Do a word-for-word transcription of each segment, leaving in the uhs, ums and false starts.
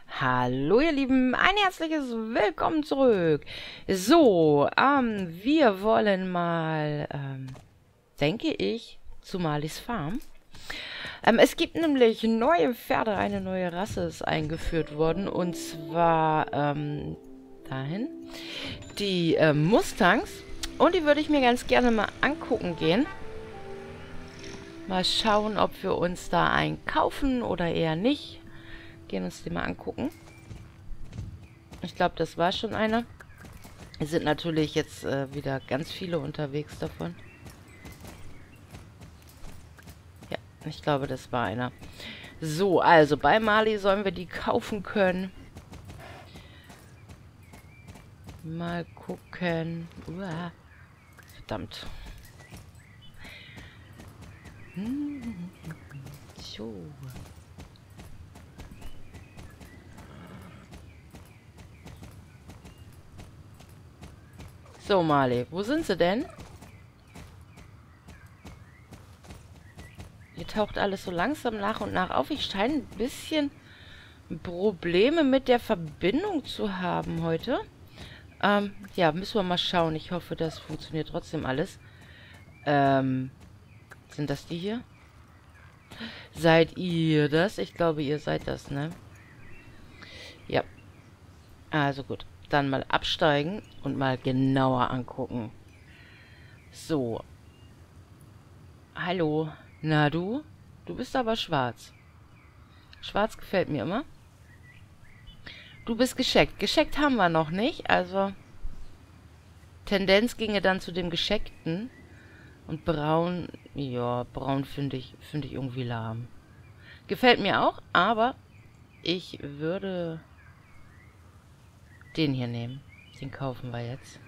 Hallo ihr Lieben, ein herzliches Willkommen zurück. So, ähm, wir wollen mal, ähm, denke ich, zu Marlies Farm. Ähm, es gibt nämlich neue Pferde, eine neue Rasse ist eingeführt worden und zwar, ähm, dahin, die ähm, Mustangs. Und die würde ich mir ganz gerne mal angucken gehen. Mal schauen, ob wir uns da einen kaufen oder eher nicht. Gehen uns die mal angucken. Ich glaube, das war schon einer. Es sind natürlich jetzt äh, wieder ganz viele unterwegs davon. Ja, ich glaube, das war einer. So, also bei Marley sollen wir die kaufen können. Mal gucken. Uah. Verdammt. Hm. So. So, Marley, wo sind sie denn? Hier taucht alles so langsam nach und nach auf. Ich scheine ein bisschen Probleme mit der Verbindung zu haben heute. Ähm, ja, müssen wir mal schauen. Ich hoffe, das funktioniert trotzdem alles. Ähm, sind das die hier? Seid ihr das? Ich glaube, ihr seid das, ne? Ja. Also gut. Dann mal absteigen und mal genauer angucken. So. Hallo. Na du? Du bist aber schwarz. Schwarz gefällt mir immer. Du bist gescheckt. Gescheckt haben wir noch nicht, also Tendenz ginge dann zu dem Gescheckten. Und braun, ja, braun finde ich, finde ich irgendwie lahm. Gefällt mir auch, aber ich würde den hier nehmen. Den kaufen wir jetzt.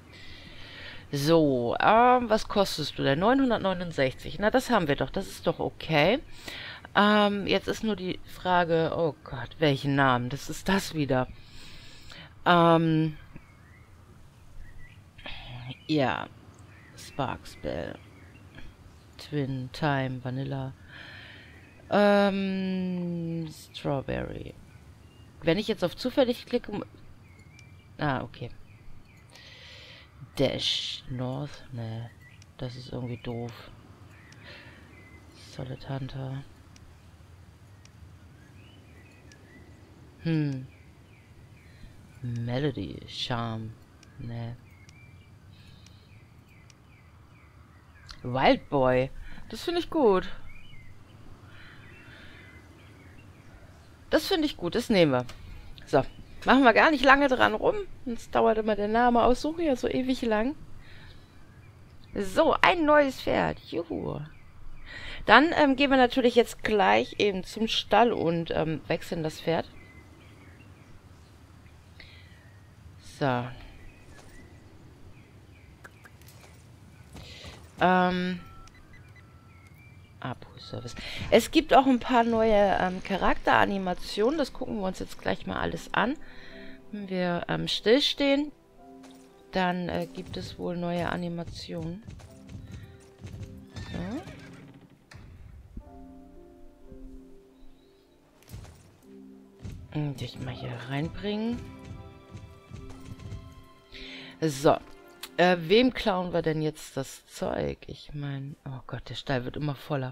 So, ähm, was kostest du denn? neunhundertneunundsechzig. Na, das haben wir doch. Das ist doch okay. Ähm, jetzt ist nur die Frage, oh Gott, welchen Namen? Das ist das wieder. Ähm, ja. Sparkspell. Twin, Time, Vanilla. Ähm, Strawberry. Wenn ich jetzt auf zufällig klicke... Ah, okay. Dash North? Ne, das ist irgendwie doof. Solid Hunter. Hm. Melody, Charm. Ne. Wild Boy. Das finde ich gut. Das finde ich gut, das nehmen wir. So, machen wir gar nicht lange dran rum. Sonst dauert immer der Name aussuchen ja so ewig lang. So, ein neues Pferd. Juhu. Dann ähm, gehen wir natürlich jetzt gleich eben zum Stall und ähm, wechseln das Pferd. So. Ähm. Abo-Service. Es gibt auch ein paar neue ähm, Charakteranimationen. Das gucken wir uns jetzt gleich mal alles an. Wenn wir ähm, stillstehen, dann äh, gibt es wohl neue Animationen. So. Und ich mal hier reinbringen. So. Äh, wem klauen wir denn jetzt das Zeug? Ich meine, oh Gott, der Stall wird immer voller.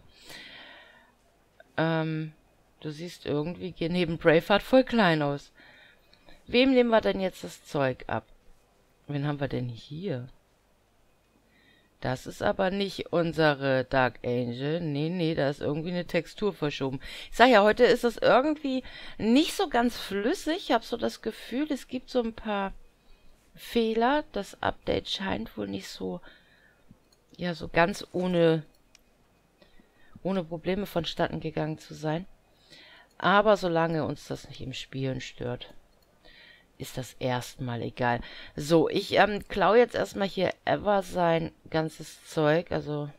Ähm, du siehst irgendwie neben Braveheart voll klein aus. Wem nehmen wir denn jetzt das Zeug ab? Wen haben wir denn hier? Das ist aber nicht unsere Dark Angel. Nee, nee, da ist irgendwie eine Textur verschoben. Ich sag ja, heute ist das irgendwie nicht so ganz flüssig. Ich habe so das Gefühl, es gibt so ein paar Fehler. Das Update scheint wohl nicht so, ja, so ganz ohne, ohne Probleme vonstatten gegangen zu sein. Aber solange uns das nicht im Spielen stört, ist das erstmal egal. So, ich ähm, klaue jetzt erstmal hier Ever sein ganzes Zeug. Also,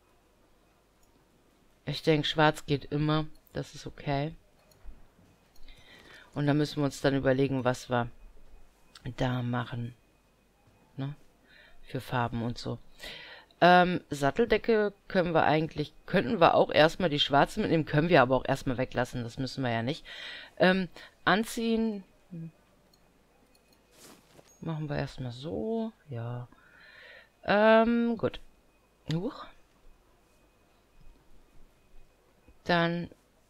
ich denke, schwarz geht immer. Das ist okay. Und dann müssen wir uns dann überlegen, was wir da machen. Ne? Für Farben und so. Ähm, Satteldecke können wir eigentlich, könnten wir auch erstmal die schwarze mitnehmen, können wir aber auch erstmal weglassen, das müssen wir ja nicht. Ähm, anziehen, machen wir erstmal so, ja. Ähm, gut. Huch. Dann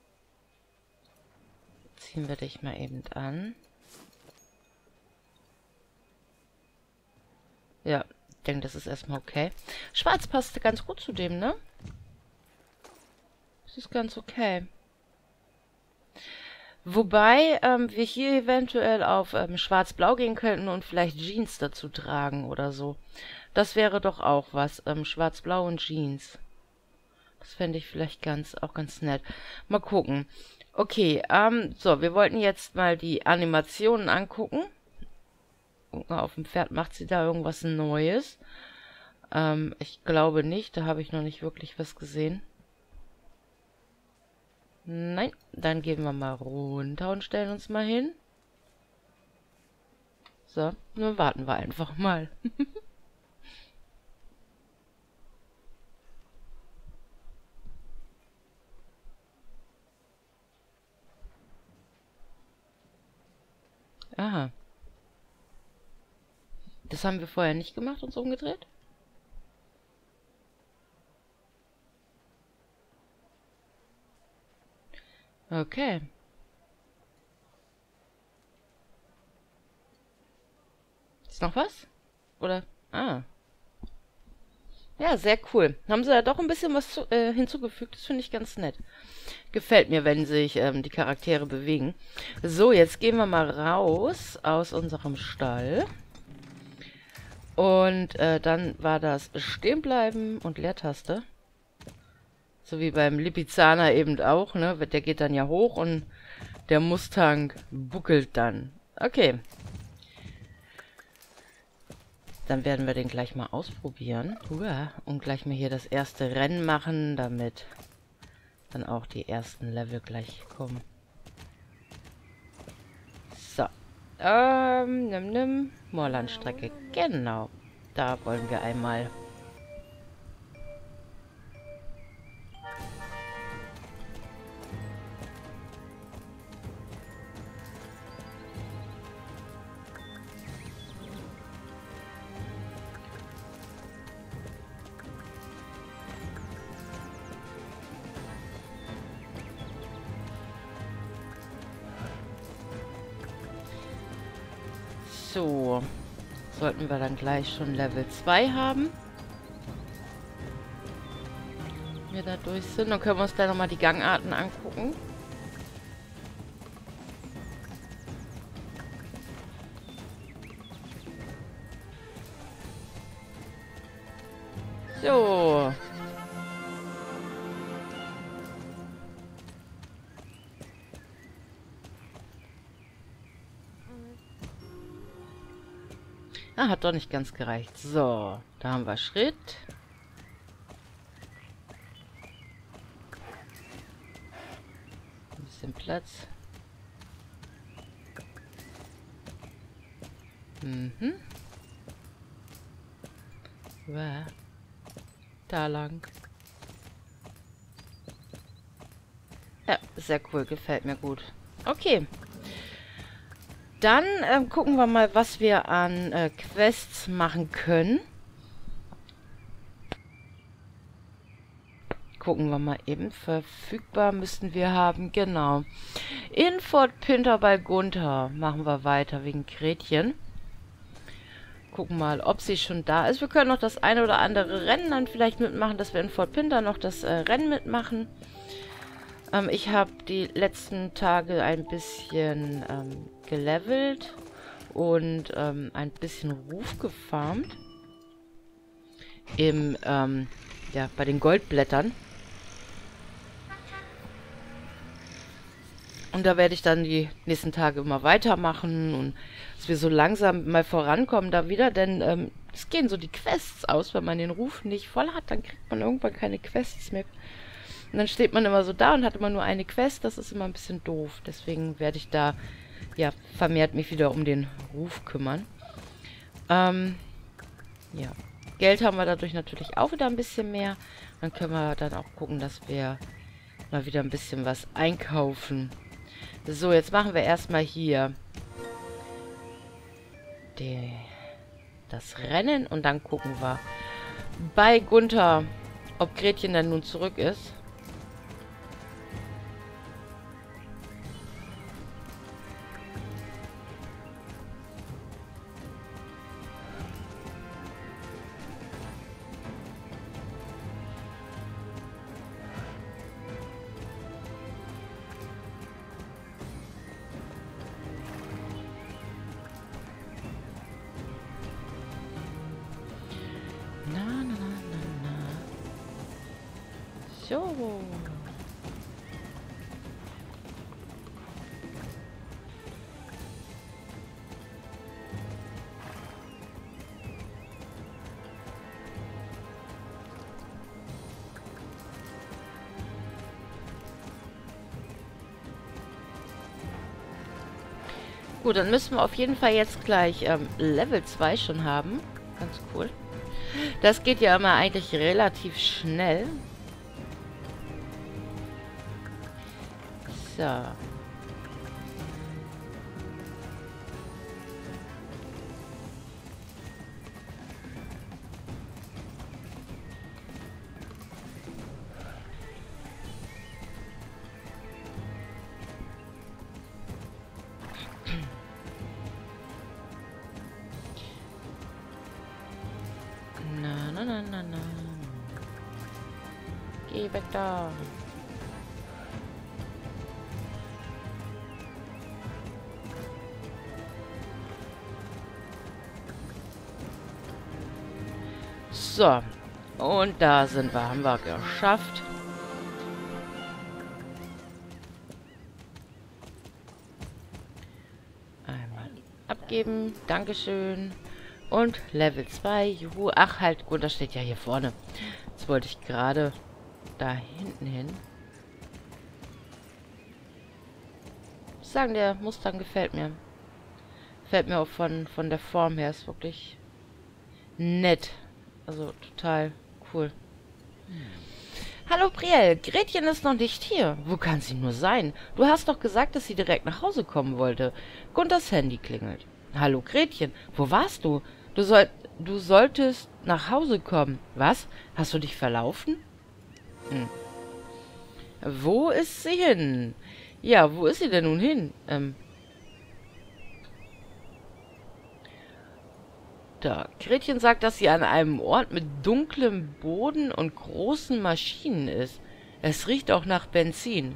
ziehen wir dich mal eben an. Ja, ich denke, das ist erstmal okay. Schwarz passte ganz gut zu dem, ne? Das ist ganz okay. Wobei ähm, wir hier eventuell auf ähm, schwarz-blau gehen könnten und vielleicht Jeans dazu tragen oder so. Das wäre doch auch was. Ähm, schwarz-blau und Jeans. Das fände ich vielleicht ganz, auch ganz nett. Mal gucken. Okay, ähm, so, wir wollten jetzt mal die Animationen angucken. Guck mal, auf dem Pferd macht sie da irgendwas Neues. Ähm, ich glaube nicht, da habe ich noch nicht wirklich was gesehen. Nein, dann gehen wir mal runter und stellen uns mal hin. So, nun warten wir einfach mal. Aha. Das haben wir vorher nicht gemacht, uns umgedreht? Okay. Ist noch was? Oder? Ah. Ja, sehr cool. Haben sie da doch ein bisschen was zu, äh, hinzugefügt. Das finde ich ganz nett. Gefällt mir, wenn sich ähm, die Charaktere bewegen. So, jetzt gehen wir mal raus aus unserem Stall. Und äh, dann war das Stehenbleiben und Leertaste. So wie beim Lipizzaner eben auch, ne? Der geht dann ja hoch und der Mustang buckelt dann. Okay. Dann werden wir den gleich mal ausprobieren. Uah. Und gleich mal hier das erste Rennen machen, damit dann auch die ersten Level gleich kommen. So. Ähm, nimm, nimm. Moorlandstrecke. Genau. Da wollen wir einmal. So, sollten wir dann gleich schon Level zwei haben. Wenn wir da durch sind, dann können wir uns da nochmal die Gangarten angucken. So. Ah, hat doch nicht ganz gereicht. So, da haben wir Schritt. Ein bisschen Platz. Mhm. Wow. Da lang. Ja, sehr cool. Gefällt mir gut. Okay. Dann ähm, gucken wir mal, was wir an äh, Quests machen können. Gucken wir mal eben. Verfügbar müssten wir haben. Genau. In Fort Pinter bei Gunther machen wir weiter wegen Gretchen. Gucken mal, ob sie schon da ist. Wir können noch das eine oder andere Rennen dann vielleicht mitmachen, dass wir in Fort Pinter noch das äh, Rennen mitmachen. Ähm, ich habe die letzten Tage ein bisschen ähm, gelevelt und ähm, ein bisschen Ruf gefarmt. Im, ähm, ja, bei den Goldblättern. Und da werde ich dann die nächsten Tage immer weitermachen und dass wir so langsam mal vorankommen da wieder, denn ähm, es gehen so die Quests aus, wenn man den Ruf nicht voll hat, dann kriegt man irgendwann keine Quests mehr. Und dann steht man immer so da und hat immer nur eine Quest, das ist immer ein bisschen doof. Deswegen werde ich da ja vermehrt mich wieder um den Ruf kümmern. Ähm, ja, Geld haben wir dadurch natürlich auch wieder ein bisschen mehr. Dann können wir dann auch gucken, dass wir mal wieder ein bisschen was einkaufen. So, jetzt machen wir erstmal hier die, das Rennen und dann gucken wir bei Gunther, ob Gretchen dann nun zurück ist. So. Gut, dann müssen wir auf jeden Fall jetzt gleich ähm, Level zwei schon haben. Ganz cool. Das geht ja immer eigentlich relativ schnell. So. Na, na, na, na, na. Geh weg da. So, und da sind wir, haben wir geschafft. Einmal abgeben, Dankeschön. Und Level zwei, juhu. Ach halt, gut, das steht ja hier vorne. Jetzt wollte ich gerade da hinten hin. Ich muss sagen, der Mustang gefällt mir. Gefällt mir auch von, von der Form her, ist wirklich nett. Also total cool. Hm. Hallo Brielle, Gretchen ist noch nicht hier. Wo kann sie nur sein? Du hast doch gesagt, dass sie direkt nach Hause kommen wollte. Gunthers Handy klingelt. Hallo Gretchen, wo warst du? Du, soll, du solltest nach Hause kommen. Was? Hast du dich verlaufen? Hm. Wo ist sie hin? Ja, wo ist sie denn nun hin? Ähm... Da. Gretchen sagt, dass sie an einem Ort mit dunklem Boden und großen Maschinen ist. Es riecht auch nach Benzin.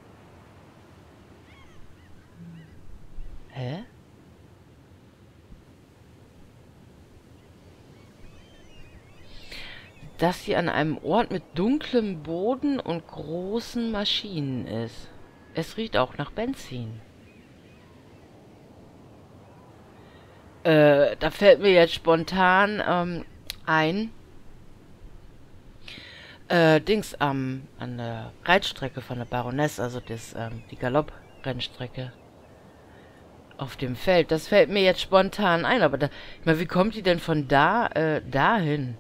Hä? Dass sie an einem Ort mit dunklem Boden und großen Maschinen ist. Es riecht auch nach Benzin. Äh, da fällt mir jetzt spontan ähm, ein, äh, Dings am, an der Reitstrecke von der Baroness, also das, ähm, die Galopprennstrecke auf dem Feld. Das fällt mir jetzt spontan ein, aber da, ich meine, wie kommt die denn von da, äh, dahin?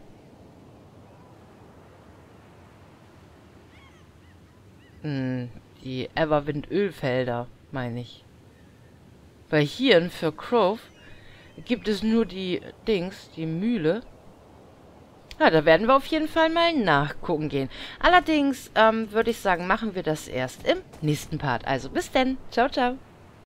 Hm, die Everwind-Ölfelder, meine ich. Weil hier in Fircrove gibt es nur die Dings, die Mühle. Ja, da werden wir auf jeden Fall mal nachgucken gehen. Allerdings ähm, würde ich sagen, machen wir das erst im nächsten Part. Also bis denn. Ciao, ciao.